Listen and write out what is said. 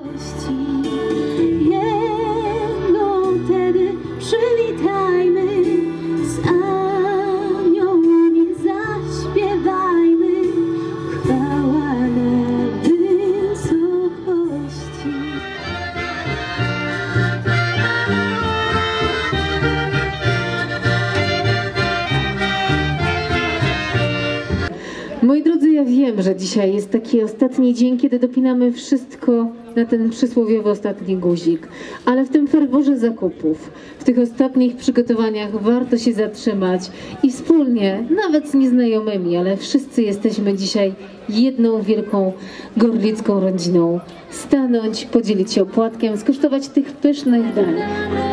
Jego wtedy przywitajmy, z aniołami zaśpiewajmy, chwała na wysokości. Moi drodzy, ja wiem, że dzisiaj jest taki ostatni dzień, kiedy dopinamy wszystko na ten przysłowiowy ostatni guzik, ale w tym ferworze zakupów, w tych ostatnich przygotowaniach warto się zatrzymać i wspólnie, nawet z nieznajomymi, ale wszyscy jesteśmy dzisiaj jedną wielką gorlicką rodziną, stanąć, podzielić się opłatkiem, skosztować tych pysznych dań.